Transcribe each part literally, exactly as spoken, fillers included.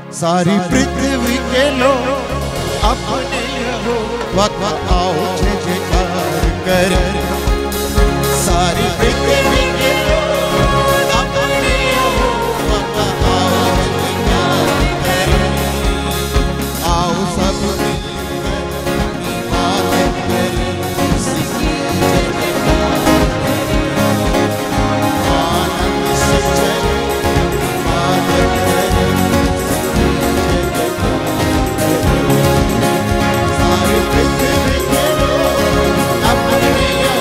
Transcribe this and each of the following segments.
सारी पृथ्वी के लोग अपने हो वक्त आओ जय जयकार कर। सारी पृथ्वी के लोग अपने हो वक्त आओ जय जयकार कर। आओ सब मिलकर इबादत करें, उसकी जय जयकार करें। आनंद से चले इबादत करें, सारी पृथ्वी के लोग अपने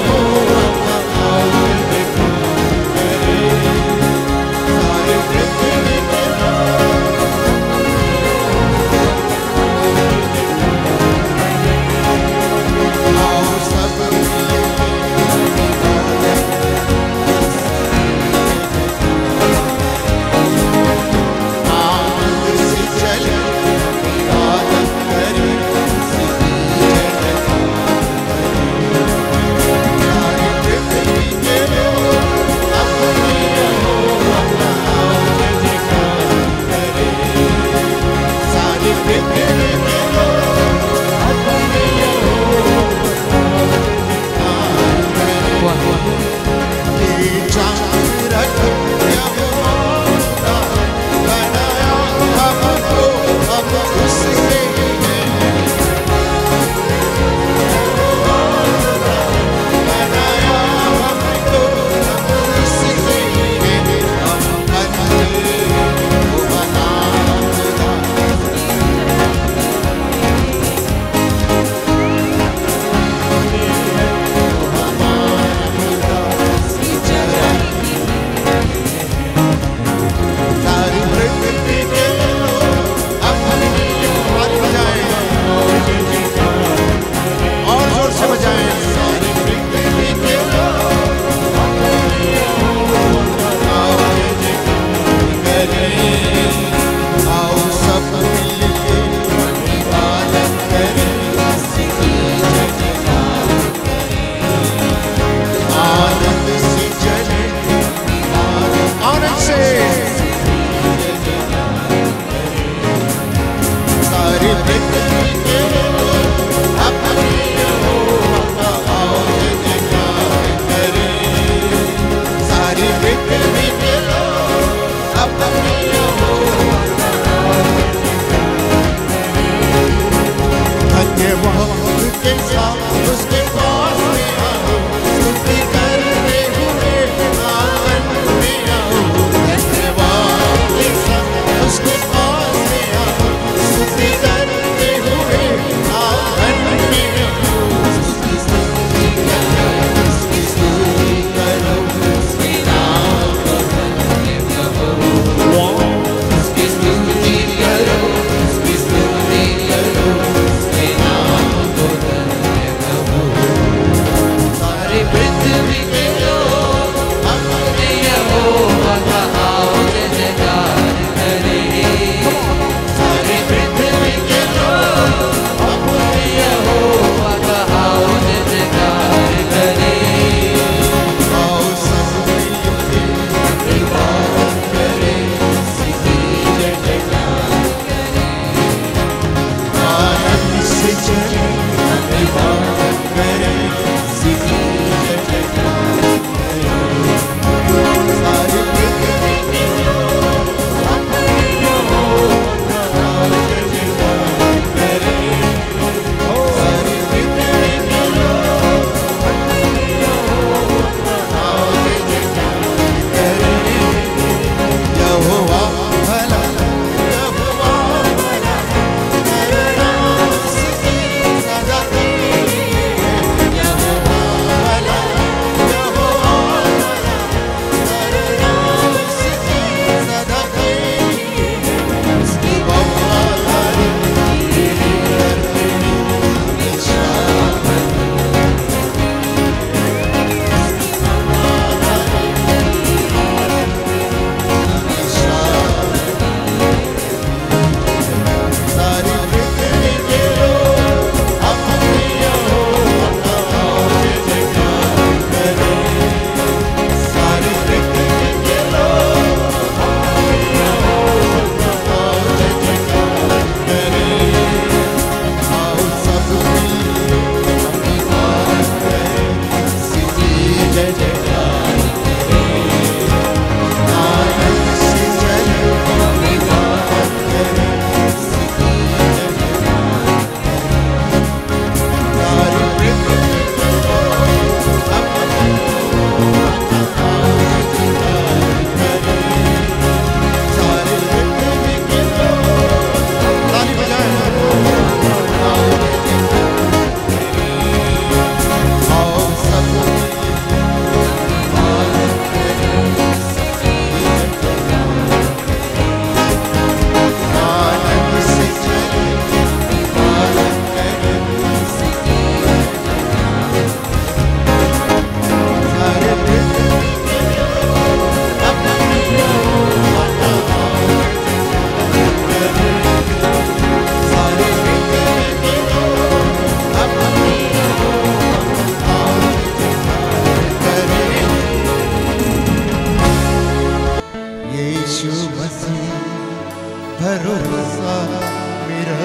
भरोसा मेरा,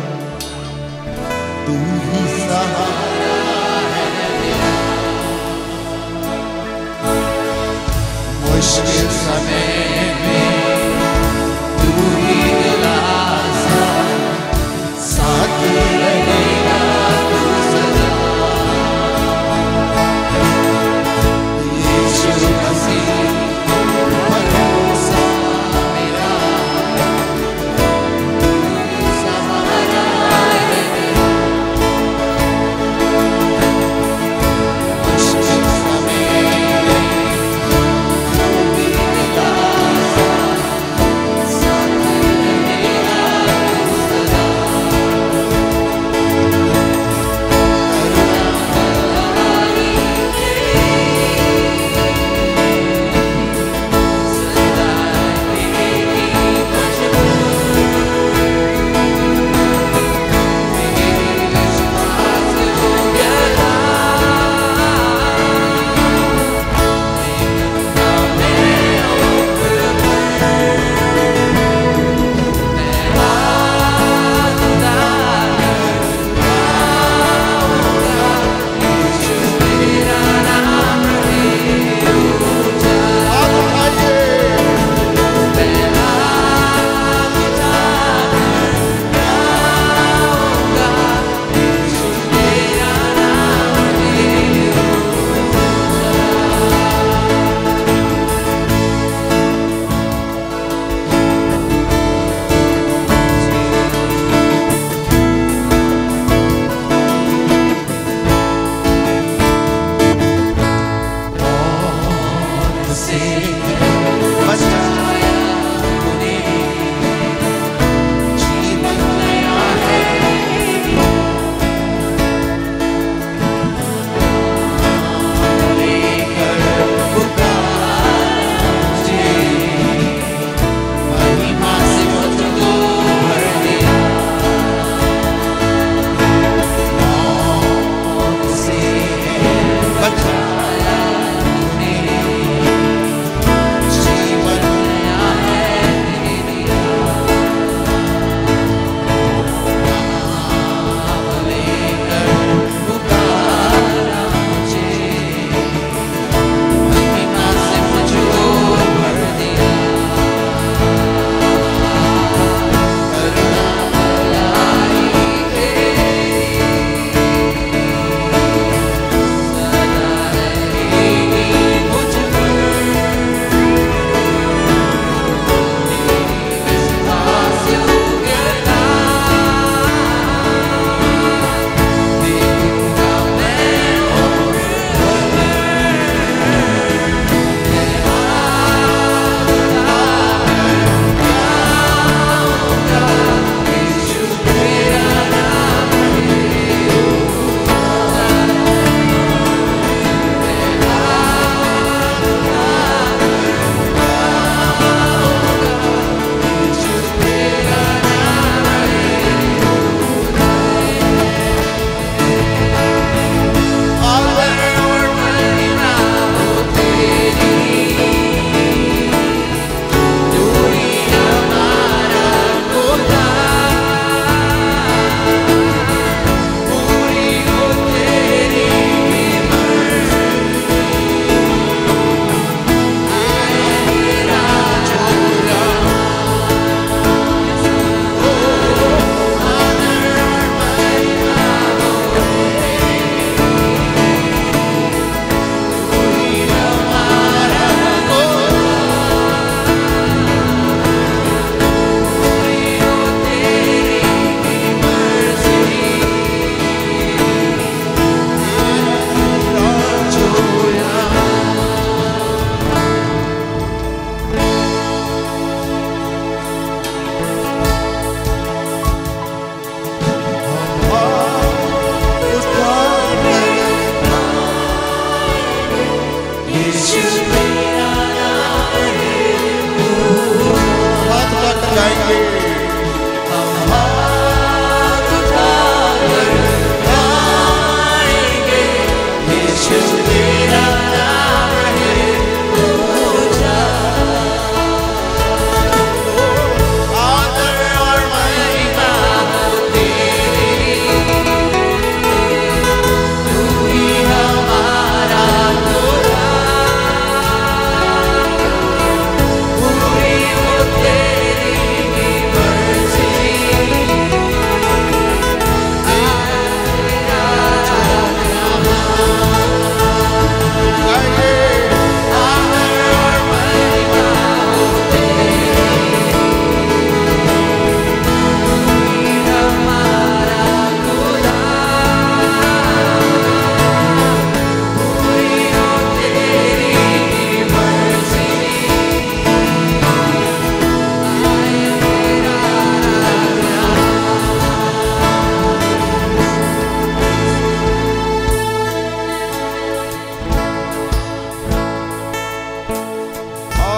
तू ही सहारा है मेरा। मुश्किल समय में तू ही दिलासा, साथ रहेगा तू सदा। यीशु मसीह भरोसा मेरा, तू ही सहारा है मेरा। मुश्किल समय में तू ही दिलासा, साथ रहेगा तू सदा।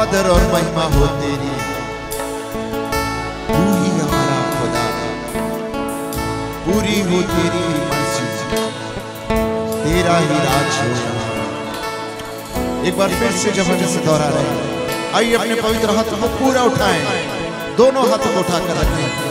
आदर और महिमा हो तेरी, तू ही हमारा खुदा, पूरी हो तेरी मर्जी, तेरा ही राज हो। एक बार फिर से जब हम इसे दोहरा रहे हैं, आइए अपने पवित्र हाथ को पूरा उठाएं, दोनों हाथों को उठाकर रखें।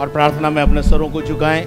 और प्रार्थना में अपने सरों को झुकाएं।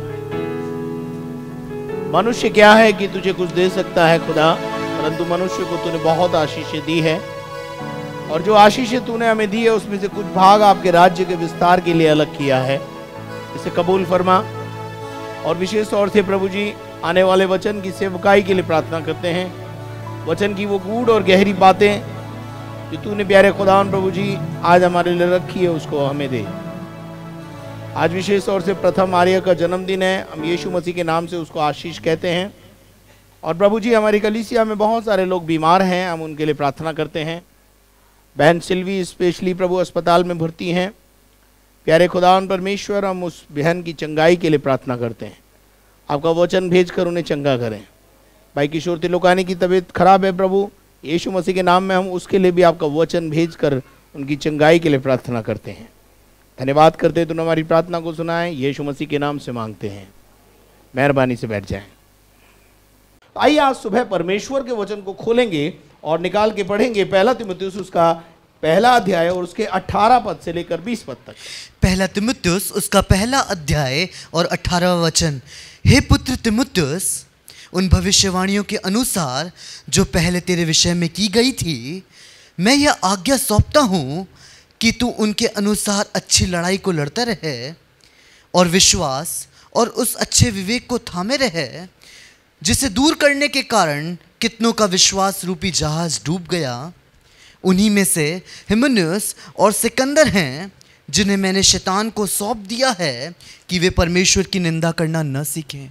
मनुष्य क्या है कि तुझे कुछ दे सकता है खुदा, परंतु मनुष्य को तूने बहुत आशीषें दी है, और जो आशीषें तूने हमें दी है उसमें से कुछ भाग आपके राज्य के विस्तार के लिए अलग किया है। इसे कबूल फरमा। और विशेष तौर से प्रभु जी आने वाले वचन की सेवकाई के लिए प्रार्थना करते हैं। वचन की वो गूढ़ और गहरी बातें जो तूने प्यारे खुदावन प्रभु जी आज हमारे लिए रखी है उसको हमें दे। आज विशेष तौर से प्रथम आर्य का जन्मदिन है, हम यीशु मसीह के नाम से उसको आशीष कहते हैं। और प्रभु जी हमारी कलीसिया में बहुत सारे लोग बीमार हैं, हम उनके लिए प्रार्थना करते हैं। बहन सिल्वी स्पेशली प्रभु अस्पताल में भर्ती हैं। प्यारे खुदावन परमेश्वर, हम उस बहन की चंगाई के लिए प्रार्थना करते हैं। आपका वचन भेजकर उन्हें चंगा करें। भाई किशोर तिलोकानी की तबीयत खराब है प्रभु, यीशु मसीह के नाम में हम उसके लिए भी आपका वचन भेजकर उनकी चंगाई के लिए प्रार्थना करते हैं। धन्यवाद करते हैं, तूने हमारी प्रार्थना को सुना है, यीशु मसीह के नाम से मांगते हैं। मेहरबानी से बैठ जाएं। आइए आज सुबह परमेश्वर के वचन को खोलेंगे और निकाल के पढ़ेंगे पहला तीमुथियुस उसका पहला अध्याय और उसके अठारह पद से लेकर बीस पद तक। पहला तीमुथियुस उसका पहला अध्याय और अठारहवां वचन। हे पुत्र तीमुथियुस, उन भविष्यवाणियों के अनुसार जो पहले तेरे विषय में की गई थी, मैं यह आज्ञा सौंपता हूँ कि तू उनके अनुसार अच्छी लड़ाई को लड़ता रहे और विश्वास और उस अच्छे विवेक को थामे रहे जिसे दूर करने के कारण कितनों का विश्वास रूपी जहाज डूब गया। उन्हीं में से हिमेनेयुस और सिकंदर हैं जिन्हें मैंने शैतान को सौंप दिया है कि वे परमेश्वर की निंदा करना न सीखें।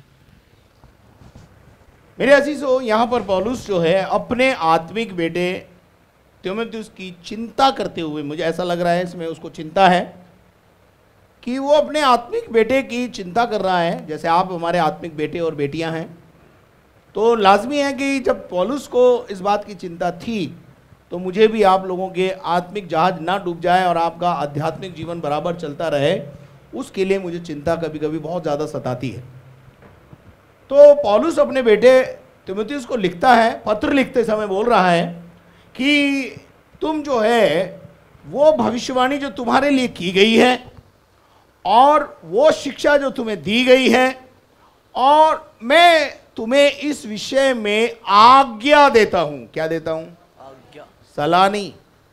मेरे अजीजों, यहाँ पर पौलुस जो है अपने आत्मिक बेटे तीमुथियुस की चिंता करते हुए, मुझे ऐसा लग रहा है इसमें उसको चिंता है कि वो अपने आत्मिक बेटे की चिंता कर रहा है। जैसे आप हमारे आत्मिक बेटे और बेटियां हैं, तो लाजमी है कि जब पौलुस को इस बात की चिंता थी तो मुझे भी आप लोगों के आत्मिक जहाज ना डूब जाए और आपका आध्यात्मिक जीवन बराबर चलता रहे, उसके लिए मुझे चिंता कभी कभी बहुत ज़्यादा सताती है। तो पौलुस अपने बेटे तीमुथियुस को लिखता है, पत्र लिखते समय बोल रहा है कि तुम जो है वो भविष्यवाणी जो तुम्हारे लिए की गई है और वो शिक्षा जो तुम्हें दी गई है, और मैं तुम्हें इस विषय में आज्ञा देता हूं। क्या देता हूं? आज्ञा। सलाह नहीं,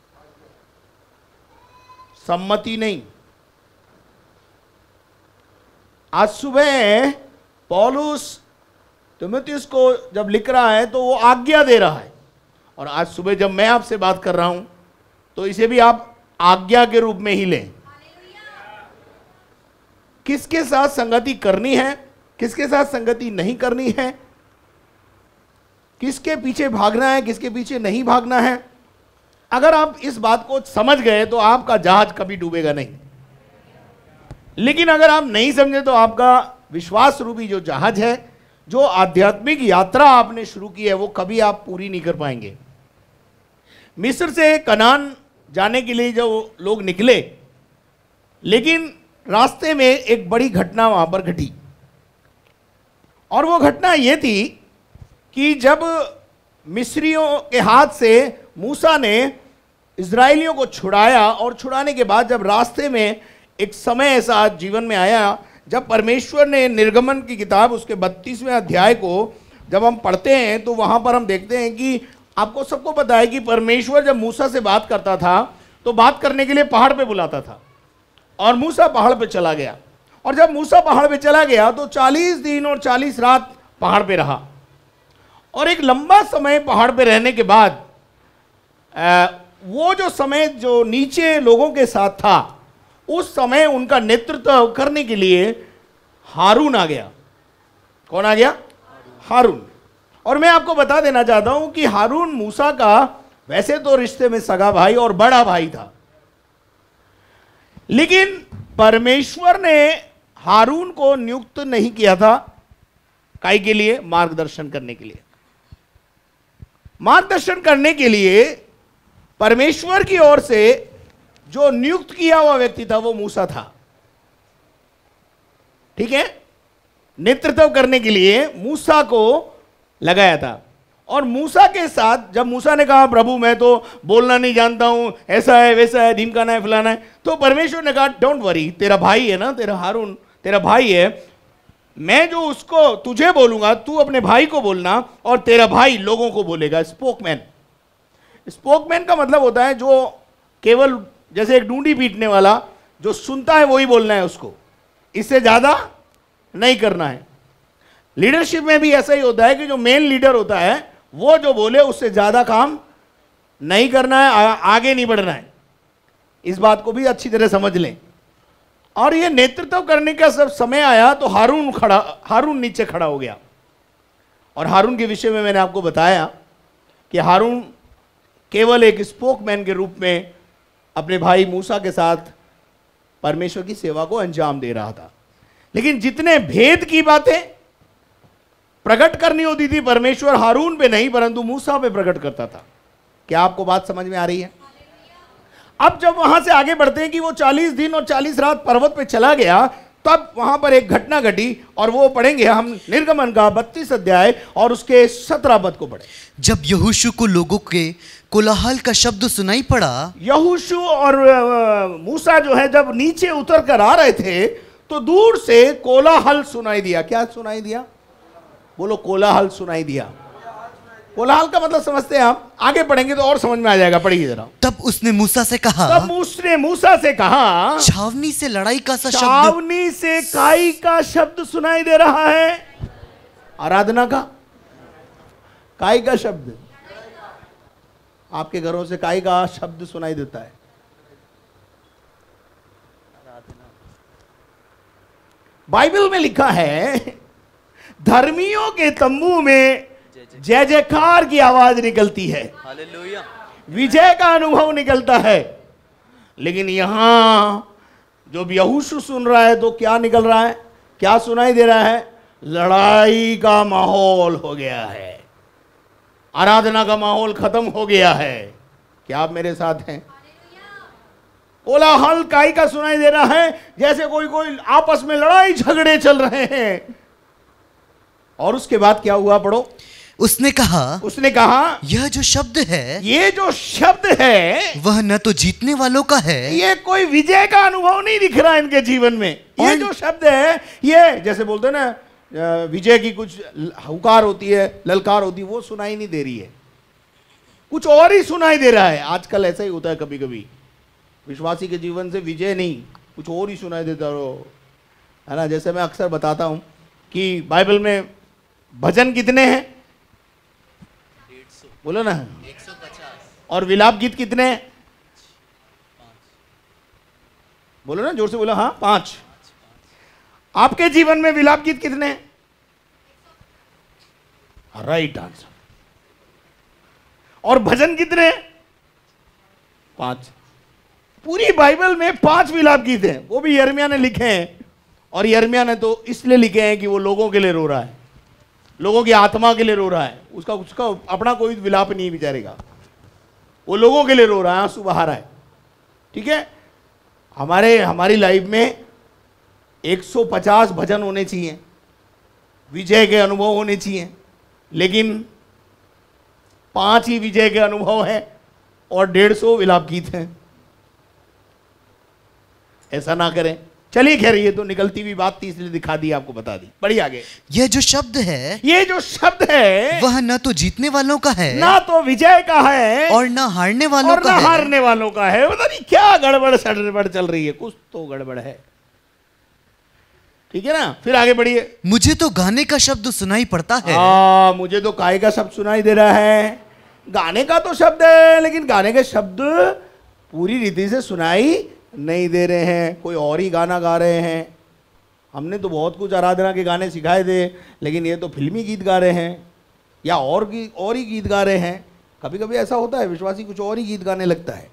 सम्मति नहीं। आज सुबह पौलुस तीमुथियुस को जब लिख रहा है तो वो आज्ञा दे रहा है, और आज सुबह जब मैं आपसे बात कर रहा हूं तो इसे भी आप आज्ञा के रूप में ही लें। किसके साथ संगति करनी है, किसके साथ संगति नहीं करनी है, किसके पीछे भागना है, किसके पीछे नहीं भागना है, अगर आप इस बात को समझ गए तो आपका जहाज कभी डूबेगा नहीं। लेकिन अगर आप नहीं समझे तो आपका विश्वास रूपी जो जहाज है, जो आध्यात्मिक यात्रा आपने शुरू की है, वो कभी आप पूरी नहीं कर पाएंगे। मिस्र से कनान जाने के लिए जो लोग निकले, लेकिन रास्ते में एक बड़ी घटना वहां पर घटी, और वो घटना ये थी कि जब मिस्रियों के हाथ से मूसा ने इजराइलियों को छुड़ाया, और छुड़ाने के बाद जब रास्ते में एक समय ऐसा जीवन में आया जब परमेश्वर ने निर्गमन की किताब उसके बत्तीसवें अध्याय को जब हम पढ़ते हैं तो वहाँ पर हम देखते हैं कि आपको सबको पता है कि परमेश्वर जब मूसा से बात करता था तो बात करने के लिए पहाड़ पे बुलाता था, और मूसा पहाड़ पे चला गया। और जब मूसा पहाड़ पे चला गया तो चालीस दिन और चालीस रात पहाड़ पे रहा, और एक लंबा समय पहाड़ पे रहने के बाद आ, वो जो समय जो नीचे लोगों के साथ था, उस समय उनका नेतृत्व करने के लिए हारून आ गया। कौन आ गया? हारून। और मैं आपको बता देना चाहता हूं कि हारून मूसा का वैसे तो रिश्ते में सगा भाई और बड़ा भाई था, लेकिन परमेश्वर ने हारून को नियुक्त नहीं किया था काई के लिए? मार्गदर्शन करने के लिए। मार्गदर्शन करने के लिए परमेश्वर की ओर से जो नियुक्त किया हुआ व्यक्ति था वो मूसा था। ठीक है, नेतृत्व करने के लिए मूसा को लगाया था। और मूसा के साथ जब मूसा ने कहा प्रभु मैं तो बोलना नहीं जानता हूं, ऐसा है वैसा है, ढिमकाना है फलाना है, तो परमेश्वर ने कहा डोंट वरी, तेरा भाई है ना, तेरा हारून तेरा भाई है, मैं जो उसको तुझे बोलूंगा तू अपने भाई को बोलना और तेरा भाई लोगों को बोलेगा। स्पोकमैन, स्पोकमैन का मतलब होता है जो केवल जैसे एक डूंडी पीटने वाला, जो सुनता है वही बोलना है उसको, इससे ज्यादा नहीं करना है। लीडरशिप में भी ऐसा ही होता है कि जो मेन लीडर होता है वो जो बोले उससे ज्यादा काम नहीं करना है, आ, आगे नहीं बढ़ना है। इस बात को भी अच्छी तरह समझ लें। और ये नेतृत्व करने का सब समय आया तो हारून खड़ा हारून नीचे खड़ा हो गया। और हारून के विषय में मैंने आपको बताया कि हारून केवल एक स्पोकमैन के रूप में अपने भाई मूसा के साथ परमेश्वर की सेवा को अंजाम दे रहा था। लेकिन जितने भेद की बातें प्रकट करनी होती थी परमेश्वर हारून पे नहीं परंतु मूसा पे प्रकट करता था। क्या आपको बात समझ में आ रही है? अब जब वहां से आगे बढ़ते हैं कि वो चालीस दिन और चालीस रात पर्वत पे चला गया, तब वहां पर एक घटना घटी और वो पढ़ेंगे हम निर्गमन का बत्तीस अध्याय और उसके सत्रह पद को पढ़े। जब यहोशू को लोगों के कोलाहल का शब्द सुनाई पड़ा, यहोशू और मूसा जो है जब नीचे उतर कर आ रहे थे तो दूर से कोलाहल सुनाई दिया। क्या सुनाई दिया? बोलो, कोलाहल सुनाई दिया। कोलाहल का मतलब समझते हैं आप, आगे पढ़ेंगे तो और समझ में आ जाएगा। पढ़िए जरा। तब उसने मूसा से कहा तब उसने मूसा से कहा छावनी से लड़ाई का सा शब्द, छावनी से काई का शब्द सुनाई दे रहा है। आराधना का काई का शब्द, आपके घरों से काई का शब्द सुनाई देता है। बाइबल में लिखा है धर्मियों के तंबू में जय जयकार की आवाज निकलती है, हालेलुया, विजय का अनुभव निकलता है। लेकिन यहां जो यहोशू सुन रहा है तो क्या निकल रहा है, क्या सुनाई दे रहा है? लड़ाई का माहौल हो गया है, आराधना का माहौल खत्म हो गया है। क्या आप मेरे साथ हैं? कोलाहल काई का सुनाई दे रहा है, जैसे कोई कोई आपस में लड़ाई झगड़े चल रहे हैं। और उसके बाद क्या हुआ? पढ़ो। उसने कहा उसने कहा यह जो शब्द है, ये जो शब्द है वह न तो जीतने वालों का है, ये कोई विजय का अनुभव नहीं दिख रहा इनके जीवन में। ये जो शब्द है, ये जैसे बोलते हैं ना विजय की कुछ हुकार होती है, ललकार होती है, वो सुनाई नहीं दे रही है, कुछ और ही सुनाई दे रहा है। आजकल ऐसा ही होता है, कभी कभी विश्वासी के जीवन से विजय नहीं कुछ और ही सुनाई देता हो, है ना। जैसे मैं अक्सर बताता हूं कि बाइबल में भजन कितने हैं? बोलो ना। एक सौ पचास। और विलाप गीत कितने हैं? बोलो ना जोर से, बोलो। हाँ, पांच। आपके जीवन में विलाप गीत कितने हैं? Right answer. और भजन कितने हैं? पांच। पूरी बाइबल में पांच विलाप गीत हैं, वो भी यिर्मयाह ने लिखे हैं। और यिर्मयाह ने तो इसलिए लिखे हैं कि वो लोगों के लिए रो रहा है, लोगों की आत्मा के लिए रो रहा है। उसका उसका अपना कोई विलाप नहीं बेचारेगा, वो लोगों के लिए रो रहा है, आंसू बहा रहा है। ठीक है, हमारे हमारी लाइफ में एक सौ पचास भजन होने चाहिए, विजय के अनुभव होने चाहिए, लेकिन पांच ही विजय के अनुभव हैं और डेढ़ सौ विलाप गीत हैं। ऐसा ना करें। चलिए, खैर ये तो निकलती हुई बात थी इसलिए दिखा दी, आपको बता दी। बढ़िए आगे। यह जो शब्द है, ये जो शब्द है वह न तो जीतने वालों का है, ना तो विजय का है, और न हारने वालों और का ना है। हारने वालों का है। पता नहीं क्या गड़बड़ सड़बड़ चल रही है, कुछ तो गड़बड़ है। ठीक है ना, फिर आगे बढ़िए। मुझे तो गाने का शब्द सुनाई पड़ता है। आ, मुझे तो काय का शब्द सुनाई दे रहा है। गाने का तो शब्द है, लेकिन गाने के शब्द पूरी रीति से सुनाई नहीं दे रहे हैं, कोई और ही गाना गा रहे हैं। हमने तो बहुत कुछ आराधना के गाने सिखाए थे, लेकिन ये तो फिल्मी गीत गा रहे हैं या और गीत और ही गीत गा रहे हैं। कभी कभी ऐसा होता है, विश्वासी कुछ और ही गीत गाने लगता है।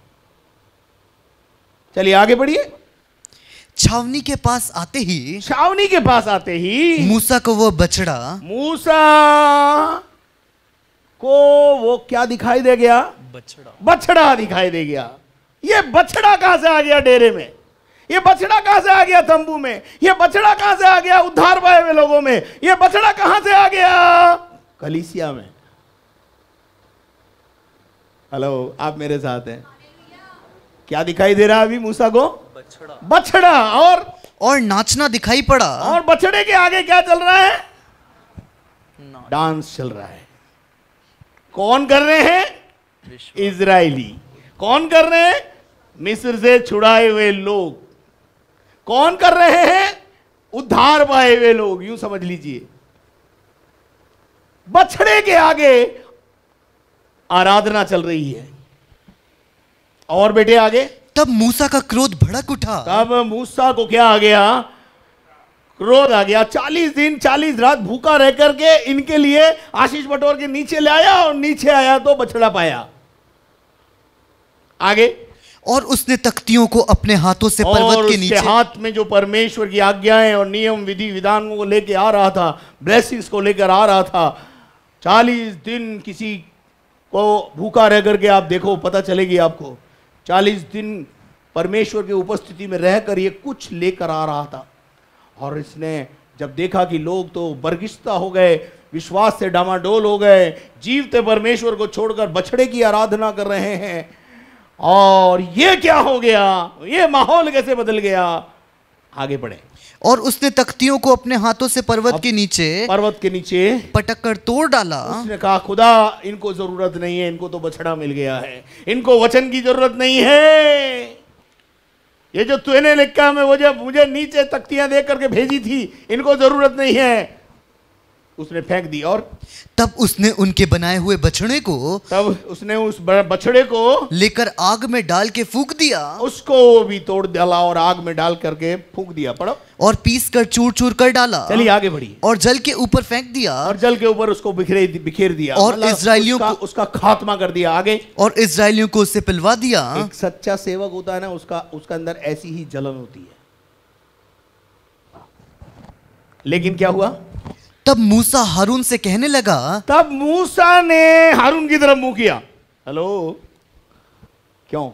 चलिए आगे बढ़िए। छावनी के पास आते ही छावनी के पास आते ही मूसा को वो बछड़ा मूसा को वो क्या दिखाई दे गया? बछड़ा बछड़ा दिखाई दे गया। ये बछड़ा कहां से आ गया डेरे में? ये बछड़ा कहां से आ गया तंबू में? ये बछड़ा कहां से आ गया उद्धार पाए हुए लोगों में? ये बछड़ा कहां से आ गया कलीसिया में? हेलो, आप मेरे साथ हैं? क्या दिखाई दे रहा है अभी मूसा को? बछड़ा। बछड़ा और और नाचना दिखाई पड़ा। और बछड़े के आगे क्या चल रहा है? डांस चल रहा है। कौन कर रहे हैं? इजरायली। कौन कर रहे हैं? मिस्र से छुड़ाए हुए लोग। कौन कर रहे हैं? उद्धार पाए हुए लोग, यूं समझ लीजिए। बछड़े के आगे आराधना चल रही है। और बेटे आगे, तब मूसा का क्रोध भड़क उठा। तब मूसा को क्या आ गया? क्रोध आ गया। चालीस दिन चालीस रात भूखा रह करके इनके लिए आशीष बटोर के नीचे ले आया, और नीचे आया तो बछड़ा पाया। आगे, और उसने तख्तियों को अपने हाथों से पर्वत के नीचे, हाथ में जो परमेश्वर की आज्ञाएं और नियम विधि विधानों को लेके आ रहा था, ब्लेसिंग्स को लेकर आ रहा था। चालीस दिन किसी को भूखा रह करके, आप देखो पता चलेगी आपको, चालीस दिन परमेश्वर की उपस्थिति में रहकर ये कुछ लेकर आ रहा था। और इसने जब देखा कि लोग तो बरगिश्ता हो गए, विश्वास से डामाडोल हो गए, जीवते परमेश्वर को छोड़कर बछड़े की आराधना कर रहे हैं, और ये क्या हो गया, ये माहौल कैसे बदल गया? आगे बढ़े। और उसने तख्तियों को अपने हाथों से पर्वत के नीचे पर्वत के नीचे पटक कर तोड़ डाला। उसने कहा, खुदा इनको जरूरत नहीं है, इनको तो बछड़ा मिल गया है, इनको वचन की जरूरत नहीं है। ये जो तूने लिखा में वो जब मुझे नीचे तख्तियां दे करके भेजी थी, इनको जरूरत नहीं है। उसने फेंक दी। और तब उसने उनके बनाए हुए बछड़े को तब उसने उस बछड़े को लेकर आग में डाल के फूंक दिया। उसको भी तोड़ डाला और आग में डाल करके फूंक दिया। पढ़ो। और पीस कर चूर चूर कर डाला। चलिए आगे बढ़ी। और जल के ऊपर फेंक दिया। और जल के ऊपर उसको बिखरे बिखेर दिया। और इजराइलियों को उसका खात्मा कर दिया। आगे। और इजराइलियों को उससे पिलवा दिया। एक सच्चा सेवक होता है ना, उसका उसका अंदर ऐसी ही जलन होती है। लेकिन क्या हुआ? तब मूसा हारून से कहने लगा। तब मूसा ने हारून की तरफ मुंह किया। हेलो, क्यों?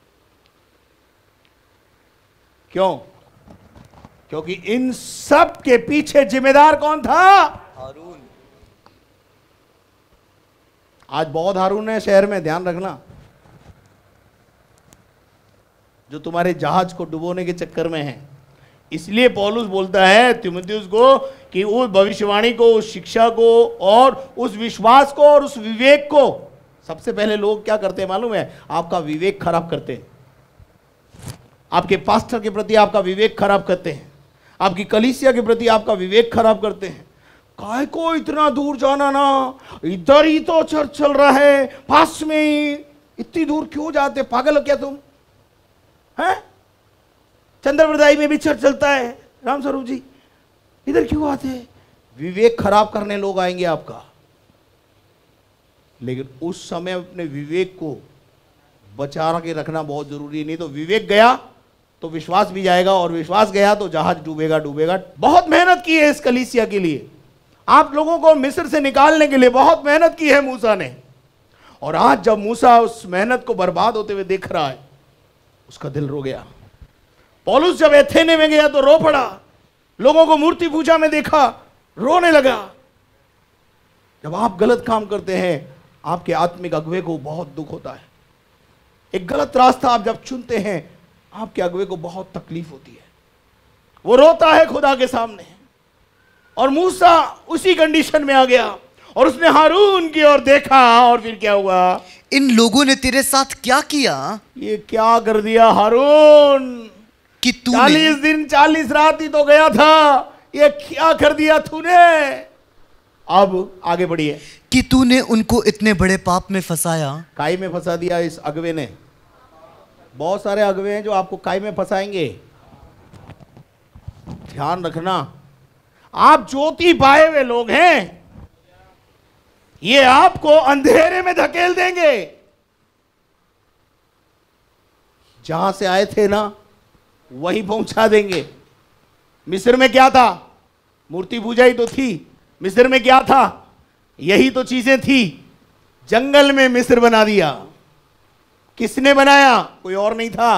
क्यों? क्योंकि इन सब के पीछे जिम्मेदार कौन था? हारून। आज बहुत हारून है शहर में, ध्यान रखना, जो तुम्हारे जहाज को डुबोने के चक्कर में है। इसलिए पौलुस बोलता है तीमुथियुस को कि उस भविष्यवाणी को, उस शिक्षा को, और उस विश्वास को, और उस विवेक को, सबसे पहले लोग क्या करते हैं मालूम है? आपका विवेक खराब करते हैं। आपके पास्टर के प्रति आपका विवेक खराब करते हैं, आपकी कलीसिया के प्रति आपका विवेक खराब करते हैं। काय को इतना दूर जाना ना, इधर ही तो चर्च चल रहा है, पास में ही, इतनी दूर क्यों जाते? पागल हो क्या तुम? हैं? चंद्रप्रदाई में भी चर्च चलता है, राम स्वरूप जी, इधर क्यों आते? विवेक खराब करने लोग आएंगे आपका। लेकिन उस समय अपने विवेक को बचा के रखना बहुत जरूरी है, नहीं तो विवेक गया तो विश्वास भी जाएगा, और विश्वास गया तो जहाज डूबेगा डूबेगा। बहुत मेहनत की है इस कलीसिया के लिए, आप लोगों को मिस्र से निकालने के लिए बहुत मेहनत की है मूसा ने। और आज जब मूसा उस मेहनत को बर्बाद होते हुए देख रहा है, उसका दिल रो गया। पौलुस जब एथेने में गया तो रो पड़ा, लोगों को मूर्ति पूजा में देखा, रोने लगा। जब आप गलत काम करते हैं, आपके आत्मिक अगुवे को बहुत दुख होता है। एक गलत रास्ता आप जब चुनते हैं, आपके अगुवे को बहुत तकलीफ होती है, वो रोता है खुदा के सामने। और मूसा उसी कंडीशन में आ गया, और उसने हारून की ओर देखा, और फिर क्या हुआ? इन लोगों ने तेरे साथ क्या किया? ये क्या कर दिया हारून कि तूने चालीस दिन चालीस रात ही तो गया था, ये क्या कर दिया तूने? अब आगे बढ़िए। कि तूने उनको इतने बड़े पाप में फंसाया। काई में फंसा दिया इस अगवे ने। बहुत सारे अगवे हैं जो आपको काई में फंसाएंगे, ध्यान रखना। आप ज्योति पाए हुए लोग हैं, ये आपको अंधेरे में धकेल देंगे। जहां से आए थे ना, वहीं पहुंचा देंगे। मिस्र में क्या था? मूर्ति पूजा ही तो थी। मिस्र में क्या था? यही तो चीजें थी। जंगल में मिस्र बना दिया। किसने बनाया? कोई और नहीं था,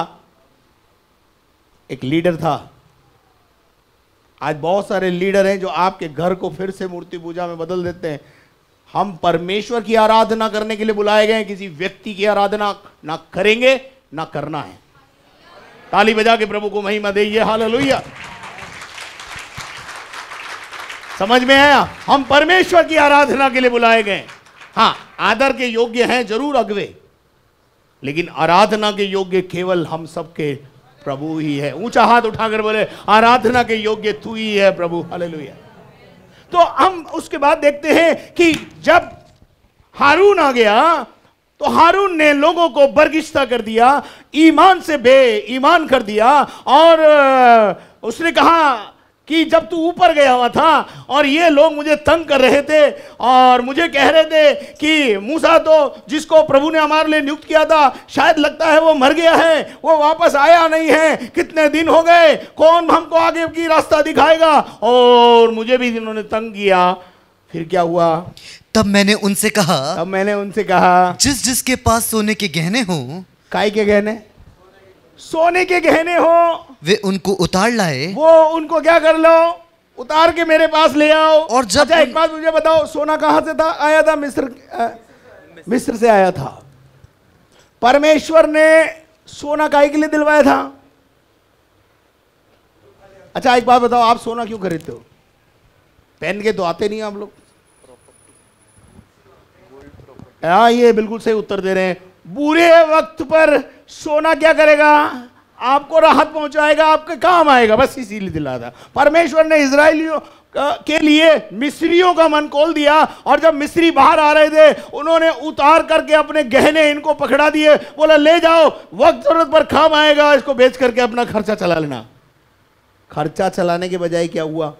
एक लीडर था। आज बहुत सारे लीडर हैं जो आपके घर को फिर से मूर्ति पूजा में बदल देते हैं। हम परमेश्वर की आराधना करने के लिए बुलाए गए हैं, किसी व्यक्ति की आराधना ना करेंगे ना करना है। ताली बजा के प्रभु को महिमा देइए, हालेलुया। समझ में आया? हम परमेश्वर की आराधना के लिए बुलाए गए। हाँ, आदर के योग्य हैं जरूर अगवे, लेकिन आराधना के योग्य केवल हम सबके प्रभु ही है। ऊंचा हाथ उठाकर बोले, आराधना के योग्य तू ही है प्रभु, हालेलुया। तो हम उसके बाद देखते हैं कि जब हारून आ गया तो हारून ने लोगों को बरगिश्ता कर दिया, ईमान से बे ईमान कर दिया, और उसने कहा कि जब तू ऊपर गया हुआ था और ये लोग मुझे तंग कर रहे थे और मुझे कह रहे थे कि मूसा तो जिसको प्रभु ने हमारे लिए नियुक्त किया था, शायद लगता है वो मर गया है, वो वापस आया नहीं है, कितने दिन हो गए, कौन हमको आगे की रास्ता दिखाएगा, और मुझे भी इन्होंने तंग किया। फिर क्या हुआ? तब मैंने उनसे कहा तब मैंने उनसे कहा जिस जिसके पास सोने के गहने हों, काय के गहने? सोने के गहने हो, वे उनको उतार लाए। वो उनको क्या कर लो? उतार के मेरे पास ले आओ। और जब अच्छा, एक बात मुझे बताओ, सोना कहां से था? आया था मिस्र, आ, मिस्र से आया था। परमेश्वर ने सोना काहे के लिए दिलवाया था? अच्छा, एक बात बताओ, आप सोना क्यों खरीदते हो? पहन के तो आते नहीं आप लोग। हाँ, ये बिल्कुल सही उत्तर दे रहे हैं। बुरे वक्त पर सोना क्या करेगा? आपको राहत पहुंचाएगा, आपके काम आएगा, बस इसीलिए दिला था। परमेश्वर ने इजराइलियों के लिए मिस्रियों का मन खोल दिया, और जब मिस्री बाहर आ रहे थे उन्होंने उतार करके अपने गहने इनको पकड़ा दिए, बोला ले जाओ, वक्त जरूरत पर काम आएगा, इसको बेच करके अपना खर्चा चला लेना। खर्चा चलाने के बजाय क्या हुआ?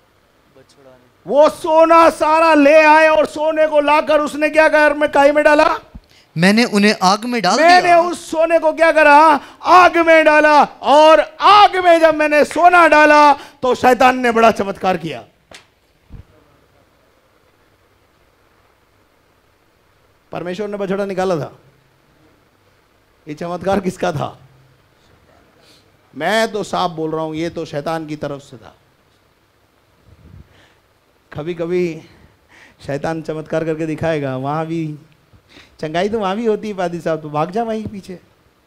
वो सोना सारा ले आए और सोने को लाकर उसने क्या घर में काई में डाला? मैंने उन्हें आग में डाल मैंने दिया। उस सोने को क्या करा? आग में डाला। और आग में जब मैंने सोना डाला तो शैतान ने बड़ा चमत्कार किया। परमेश्वर ने बछड़ा निकाला था। ये चमत्कार किसका था? मैं तो साफ बोल रहा हूं, ये तो शैतान की तरफ से था। कभी कभी शैतान चमत्कार करके दिखाएगा, वहां भी चंगाई तो वहां भी होती है, पादी साहब, तो भाग जा वहीं पीछे।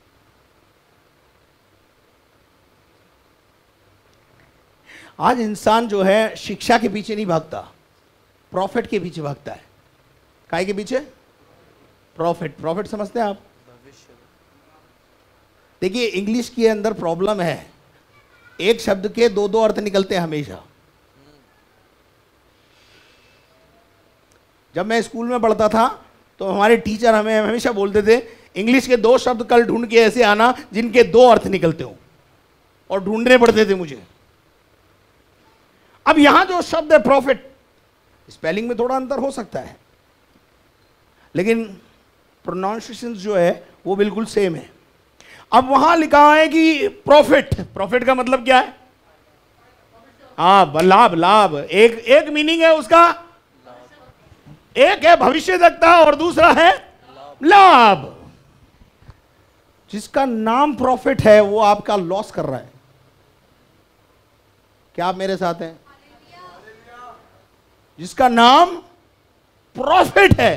आज इंसान जो है शिक्षा के पीछे नहीं भागता, प्रॉफिट के पीछे भागता है। काय के पीछे? प्रॉफिट। प्रॉफिट समझते हैं आप? देखिए, इंग्लिश के अंदर प्रॉब्लम है, एक शब्द के दो दो अर्थ निकलते हैं हमेशा। जब मैं स्कूल में पढ़ता था तो हमारे टीचर हमें हमेशा बोलते थे, इंग्लिश के दो शब्द कल ढूंढ के ऐसे आना जिनके दो अर्थ निकलते हो, और ढूंढने पड़ते थे मुझे। अब यहां जो शब्द है प्रॉफिट, स्पेलिंग में थोड़ा अंतर हो सकता है, लेकिन प्रोनाउंसिएशन जो है वो बिल्कुल सेम है। अब वहां लिखा है कि प्रॉफिट। प्रॉफिट का मतलब क्या है? हाँ, लाभ। लाभ एक एक मीनिंग है उसका, एक है भविष्यवक्ता और दूसरा है लाभ। जिसका नाम प्रॉफिट है वो आपका लॉस कर रहा है। क्या आप मेरे साथ हैं? जिसका नाम प्रॉफिट है,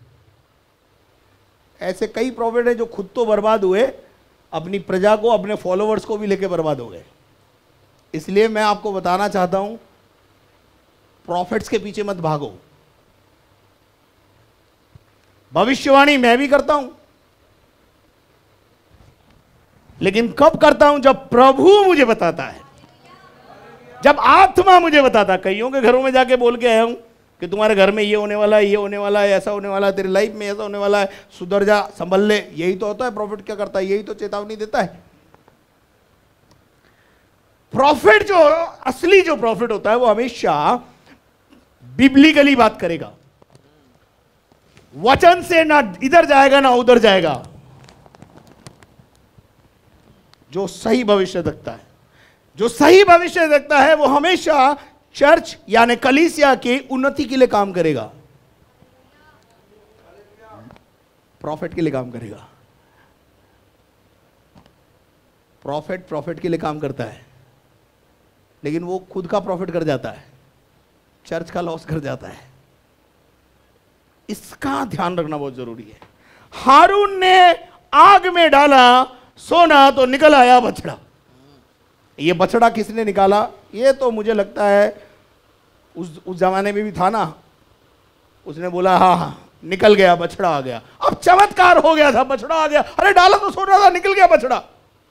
ऐसे कई प्रॉफिट है जो खुद तो बर्बाद हुए, अपनी प्रजा को, अपने फॉलोवर्स को भी लेके बर्बाद हो गए। इसलिए मैं आपको बताना चाहता हूं, प्रॉफिट्स के पीछे मत भागो। भविष्यवाणी मैं भी करता हूं, लेकिन कब करता हूं? जब प्रभु मुझे बताता है, जब आत्मा मुझे बताता है। कईयों के घरों में जाके बोल के आया हूं कि तुम्हारे घर में ये होने वाला है, ये होने वाला है, ऐसा होने वाला है, तेरी लाइफ में ऐसा होने वाला है, सुधर जा, संभल ले। यही तो होता है प्रॉफिट। क्या करता है? यही तो चेतावनी देता है। प्रॉफिट जो असली जो प्रॉफिट होता है वो हमेशा बिब्लिकली बात करेगा, वचन से ना इधर जाएगा ना उधर जाएगा। जो सही भविष्य देखता है, जो सही भविष्य देखता है वो हमेशा चर्च यानी कलीसिया की उन्नति के लिए काम करेगा, प्रॉफिट के लिए काम करेगा। प्रॉफिट प्रॉफिट के लिए काम करता है, लेकिन वो खुद का प्रॉफिट कर जाता है, चर्च का लॉस कर जाता है। इसका ध्यान रखना बहुत जरूरी है। हारून ने आग में डाला सोना तो निकल आया बछड़ा। ये बछड़ा किसने निकाला? ये तो मुझे लगता है उस उस जमाने में भी था ना, उसने बोला हाँ हाँ निकल गया, बछड़ा आ गया। अब चमत्कार हो गया था, बछड़ा आ गया। अरे डाला तो सोना था, निकल गया बछड़ा।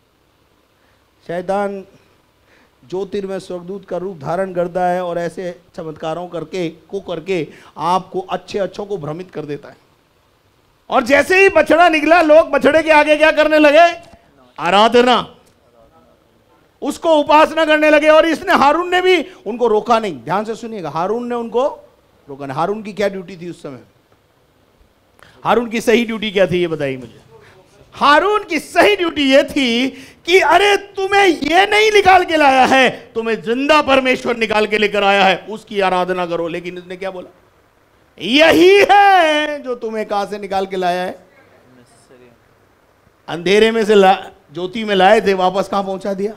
शैतान ज्योतिर्मय स्वर्गदूत का रूप धारण करता है और ऐसे चमत्कारों करके को करके आपको अच्छे अच्छों को भ्रमित कर देता है। और जैसे ही बछड़ा निकला, लोग बछड़े के आगे क्या करने लगे? आराधना, उसको उपासना करने लगे। और इसने, हारून ने भी उनको रोका नहीं। ध्यान से सुनिएगा, हारून ने उनको रोका नहीं। हारून की क्या ड्यूटी थी उस समय? हारून की सही ड्यूटी क्या थी ये बताइए मुझे। हारून की सही ड्यूटी ये थी कि अरे तुम्हें ये नहीं निकाल के लाया है, तुम्हें जिंदा परमेश्वर निकाल के लेकर आया है, उसकी आराधना करो। लेकिन इसने क्या बोला? यही है जो तुम्हें कहां से निकाल के लाया है? अंधेरे में से ज्योति में लाए थे, वापस कहां पहुंचा दिया?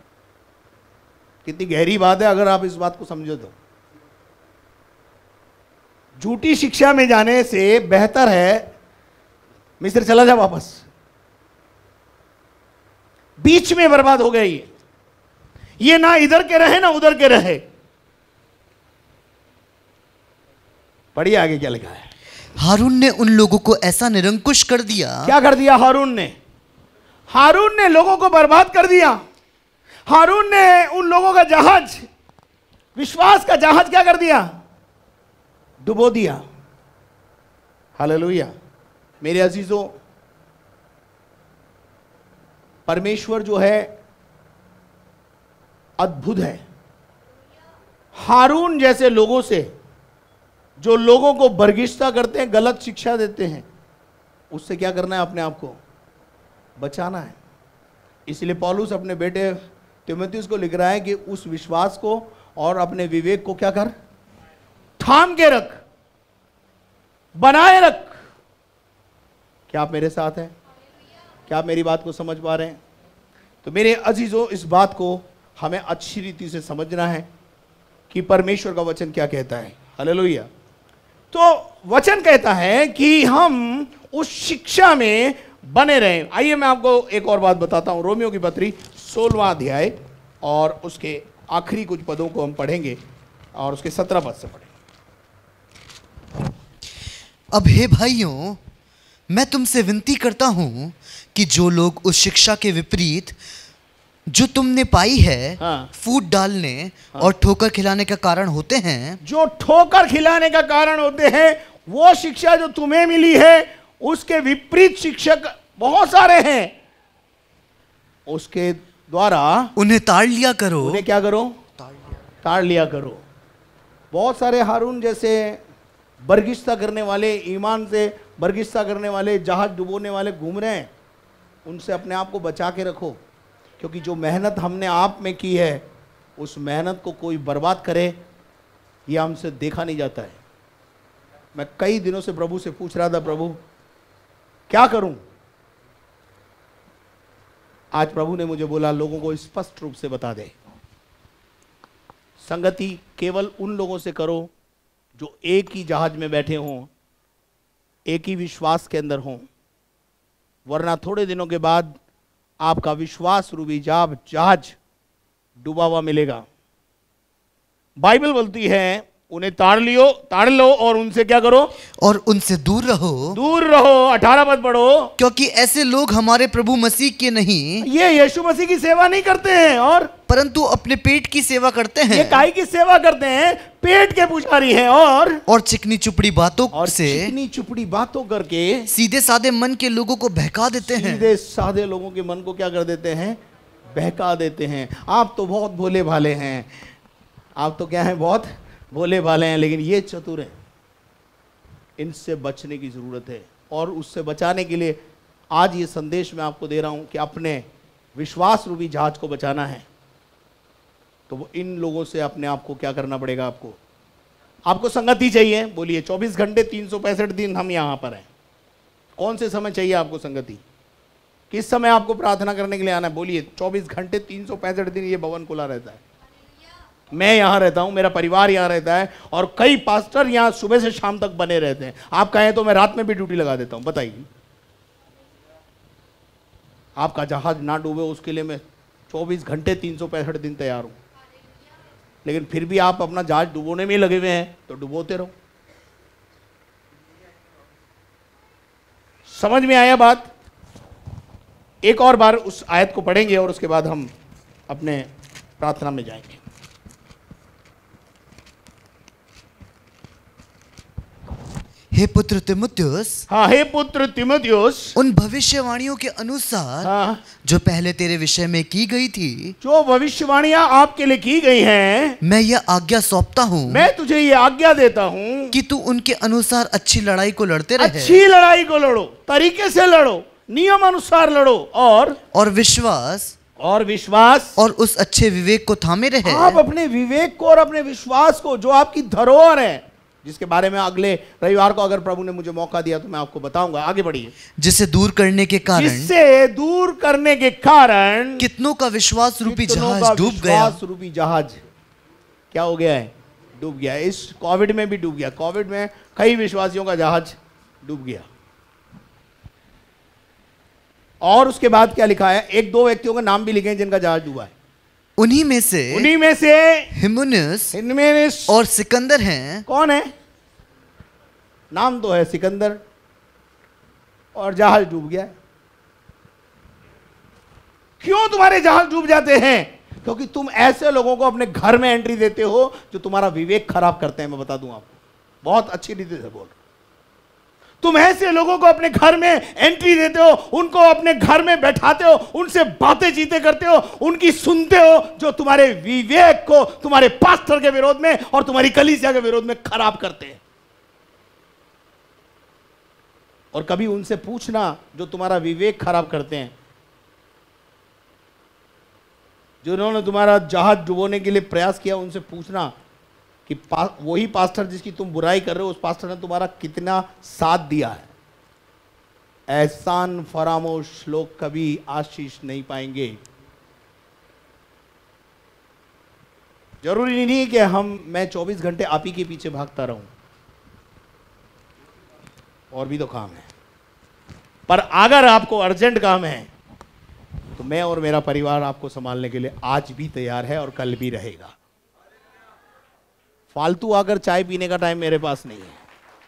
कितनी गहरी बात है अगर आप इस बात को समझो तो। झूठी शिक्षा में जाने से बेहतर है मिस्र चला जा वापस। बीच में बर्बाद हो गए ये ये ना इधर के रहे ना उधर के रहे। पढ़िए आगे क्या लिखा है। हारून ने उन लोगों को ऐसा निरंकुश कर दिया। क्या कर दिया हारून ने? हारून ने लोगों को बर्बाद कर दिया। हारून ने उन लोगों का जहाज, विश्वास का जहाज क्या कर दिया? डुबो दिया। हालेलुया। मेरे अजीजों, परमेश्वर जो है अद्भुत है। हारून जैसे लोगों से, जो लोगों को बरगिश्ता करते हैं, गलत शिक्षा देते हैं, उससे क्या करना है? अपने आप को बचाना है। इसलिए पौलुस अपने बेटे तीमुथियुस को लिख रहा है कि उस विश्वास को और अपने विवेक को क्या कर? थाम के रख, बनाए रख। क्या आप मेरे साथ हैं? क्या आप मेरी बात को समझ पा रहे हैं? तो मेरे अजीजों, इस बात को हमें अच्छी रीति से समझना है कि परमेश्वर का वचन क्या कहता है। हालेलुया। तो वचन कहता है कि हम उस शिक्षा में बने रहें। आइए मैं आपको एक और बात बताता हूं। रोमियो की पत्री सोलहवां अध्याय और उसके आखिरी कुछ पदों को हम पढ़ेंगे और उसके सत्रह पद से पढ़ेंगे। अब हे भाइयों, मैं तुमसे विनती करता हूं कि जो लोग उस शिक्षा के विपरीत जो तुमने पाई है, हाँ। फूट डालने हाँ। और ठोकर खिलाने का कारण होते हैं, जो ठोकर खिलाने का कारण होते हैं, वो शिक्षा जो तुम्हें मिली है, उसके विपरीत शिक्षक बहुत सारे हैं। उसके द्वारा उन्हें ताड़ लिया करो। उन्हें क्या करो? ताड़ लिया करो। बहुत सारे हारून जैसे बरगिश्ता करने वाले, ईमान से बरगिश्ता करने वाले, जहाज डुबोने वाले घूम रहे हैं। उनसे अपने आप को बचा के रखो, क्योंकि जो मेहनत हमने आप में की है, उस मेहनत को कोई बर्बाद करे, यह हमसे देखा नहीं जाता है। मैं कई दिनों से प्रभु से पूछ रहा था, प्रभु क्या करूं? आज प्रभु ने मुझे बोला, लोगों को स्पष्ट रूप से बता दे। संगति केवल उन लोगों से करो जो एक ही जहाज में बैठे हों, एक ही विश्वास के अंदर हों, वरना थोड़े दिनों के बाद आपका विश्वास रूपी जहाज डूबा हुआ मिलेगा। बाइबल बोलती है, उन्हें ताड़ लियो, ताड़ लो और उनसे क्या करो? और उनसे दूर रहो। दूर रहो। अठारह पद पढ़ो। क्योंकि ऐसे लोग हमारे प्रभु मसीह के नहीं, ये यीशु मसीह की सेवा नहीं करते हैं, और परंतु अपने पेट की सेवा करते हैं। ये काई की सेवा करते हैं? पेट के पुजारी हैं। और और चिकनी चुपड़ी बातों और से चिकनी चुपड़ी बातों करके सीधे साधे मन के लोगों को बहका देते हैं। सीधे साधे लोगों के मन को क्या कर देते हैं? बहका देते हैं। आप तो बहुत भोले भाले हैं, आप तो क्या हैं? बहुत भोले भाले हैं, लेकिन ये चतुर हैं। इनसे बचने की जरूरत है, और उससे बचाने के लिए आज ये संदेश मैं आपको दे रहा हूं कि अपने विश्वास रूपी जहाज को बचाना है, तो वो इन लोगों से अपने आप को क्या करना पड़ेगा? आपको आपको संगति चाहिए। बोलिए, चौबीस घंटे तीन सौ पैंसठ दिन हम यहाँ पर हैं। कौन से समय चाहिए आपको संगति? किस समय आपको प्रार्थना करने के लिए आना है? बोलिए, चौबीस घंटे तीन सौ पैंसठ दिन ये भवन खुला रहता है। मैं यहाँ रहता हूँ, मेरा परिवार यहाँ रहता है, और कई पास्टर यहाँ सुबह से शाम तक बने रहते हैं। आप कहें तो मैं रात में भी ड्यूटी लगा देता हूँ। बताइए, आपका जहाज ना डूबे उसके लिए मैं चौबीस घंटे तीन सौ पैंसठ दिन तैयार हूँ। लेकिन फिर भी आप अपना जहाज डुबोने में लगे हुए हैं, तो डुबोते रहो। समझ में आया बात? एक और बार उस आयत को पढ़ेंगे और उसके बाद हम अपने प्रार्थना में जाएंगे। हे पुत्र तिमुथियुस, हाँ, हे पुत्र तिमुथियुस, उन भविष्यवाणियों के अनुसार हाँ, जो पहले तेरे विषय में की गई थी, जो भविष्यवाणियां आपके लिए की गई हैं, मैं यह आज्ञा सौंपता हूँ मैं तुझे ये आज्ञा देता हूँ कि तू उनके अनुसार अच्छी लड़ाई को लड़ते रहे, अच्छी लड़ाई को लड़ो, तरीके से लड़ो, नियम अनुसार लड़ो, और और विश्वास और विश्वास और उस अच्छे विवेक को थामे रहे। आप अपने विवेक को और अपने विश्वास को, जो आपकी धरोहर है, जिसके बारे में अगले रविवार को अगर प्रभु ने मुझे मौका दिया तो मैं आपको बताऊंगा। आगे बढ़िए। जिसे दूर करने के कारण जिससे दूर करने के कारण कितनों का विश्वास रूपी कितनों का जहाज डूब गया। विश्वास रूपी जहाज क्या हो गया है? डूब गया। इस कोविड में भी डूब गया। कोविड में कई विश्वासियों का जहाज डूब गया। और उसके बाद क्या लिखा है? एक दो व्यक्तियों के नाम भी लिखे हैं जिनका जहाज डूबा है। उन्हीं में से उन्हीं में से हिमुनिस हिमेनेस और सिकंदर हैं। कौन है? नाम तो है सिकंदर, और जहाज डूब गया। क्यों तुम्हारे जहाज डूब जाते हैं? क्योंकि तुम ऐसे लोगों को अपने घर में एंट्री देते हो जो तुम्हारा विवेक खराब करते हैं। मैं बता दूं आपको, बहुत अच्छी रीति से बोल। तुम ऐसे लोगों को अपने घर में एंट्री देते हो, उनको अपने घर में बैठाते हो, उनसे बातें चीतें करते हो, उनकी सुनते हो, जो तुम्हारे विवेक को तुम्हारे पास्टर के विरोध में और तुम्हारी कलीसिया के विरोध में खराब करते हैं। और कभी उनसे पूछना जो तुम्हारा विवेक खराब करते हैं, जिन्होंने तुम्हारा जहाज डुबोने के लिए प्रयास किया, उनसे पूछना कि पा, वही पास्टर जिसकी तुम बुराई कर रहे हो, उस पास्टर ने तुम्हारा कितना साथ दिया है। एहसान फरामोश लोग कभी आशीष नहीं पाएंगे। जरूरी नहीं कि हम मैं चौबीस घंटे आप ही के पीछे भागता रहूं, और भी तो काम है। पर अगर आपको अर्जेंट काम है तो मैं और मेरा परिवार आपको संभालने के लिए आज भी तैयार है और कल भी रहेगा। फालतू आकर चाय पीने का टाइम मेरे पास नहीं है।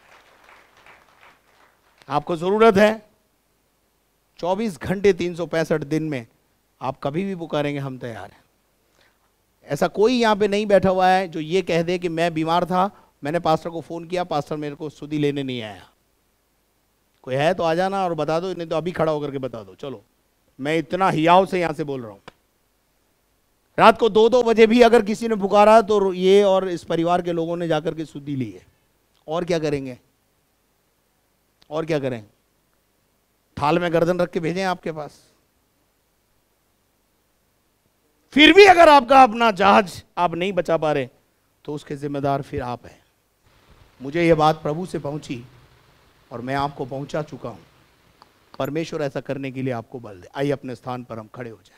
आपको जरूरत है चौबीस घंटे तीन सौ पैंसठ दिन में आप कभी भी पुकारेंगे, हम तैयार हैं। ऐसा कोई यहां पे नहीं बैठा हुआ है जो ये कह दे कि मैं बीमार था, मैंने पास्टर को फोन किया, पास्टर मेरे को सुधि लेने नहीं आया। कोई है तो आ जाना और बता दो, नहीं तो अभी खड़ा होकर के बता दो। चलो, मैं इतना हियाव से यहां से बोल रहा हूं। रात को दो दो बजे भी अगर किसी ने पुकारा तो ये और इस परिवार के लोगों ने जाकर के सुधि ली है। और क्या करेंगे? और क्या करें? थाल में गर्दन रख के भेजें आपके पास? फिर भी अगर आपका अपना जहाज आप नहीं बचा पा रहे तो उसके जिम्मेदार फिर आप हैं। मुझे यह बात प्रभु से पहुंची और मैं आपको पहुंचा चुका हूं। परमेश्वर ऐसा करने के लिए आपको बल दे। आइए अपने स्थान पर हम खड़े हो जाएं।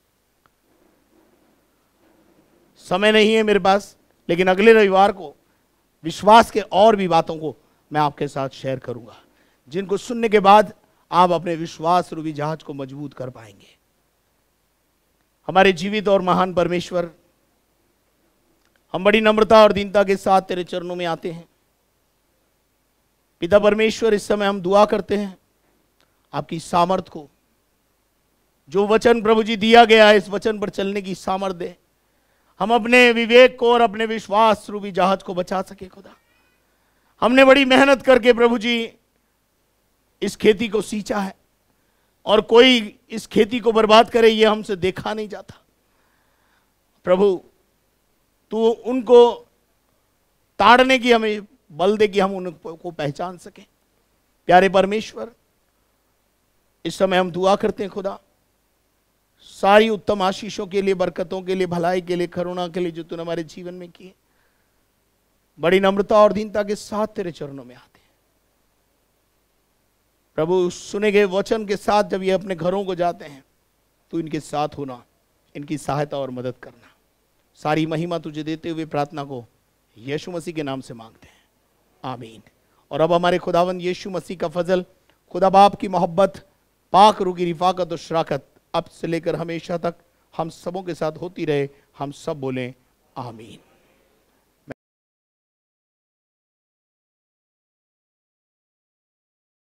समय नहीं है मेरे पास, लेकिन अगले रविवार को विश्वास के और भी बातों को मैं आपके साथ शेयर करूंगा, जिनको सुनने के बाद आप अपने विश्वास रूपी जहाज को मजबूत कर पाएंगे। हमारे जीवित और महान परमेश्वर, हम बड़ी नम्रता और दीनता के साथ तेरे चरणों में आते हैं। पिता परमेश्वर, इस समय हम दुआ करते हैं आपकी सामर्थ को, जो वचन प्रभु जी दिया गया है, इस वचन पर चलने की सामर्थ दे। हम अपने विवेक को और अपने विश्वास रूपी जहाज को बचा सके। खुदा, हमने बड़ी मेहनत करके प्रभु जी इस खेती को सींचा है, और कोई इस खेती को बर्बाद करे ये हमसे देखा नहीं जाता। प्रभु, तू उनको ताड़ने की हमें बल दे कि हम उनको पहचान सके। प्यारे परमेश्वर, इस समय हम दुआ करते हैं खुदा, सारी उत्तम आशीषों के लिए, बरकतों के लिए, भलाई के लिए, करुणा के लिए जो तूने हमारे जीवन में किए। बड़ी नम्रता और दीनता के साथ तेरे चरणों में आते हैं प्रभु। सुने गए वचन के साथ जब ये अपने घरों को जाते हैं तो इनके साथ होना, इनकी सहायता और मदद करना। सारी महिमा तुझे देते हुए प्रार्थना को यीशु मसीह के नाम से मांगते हैं, आमीन। और अब हमारे खुदावंद यीशु मसीह का फजल, खुदा बाप की मोहब्बत, पाक रूह की रिफाकत और शराकत अब से लेकर हमेशा तक हम सबों के साथ होती रहे। हम सब बोलें आमीन।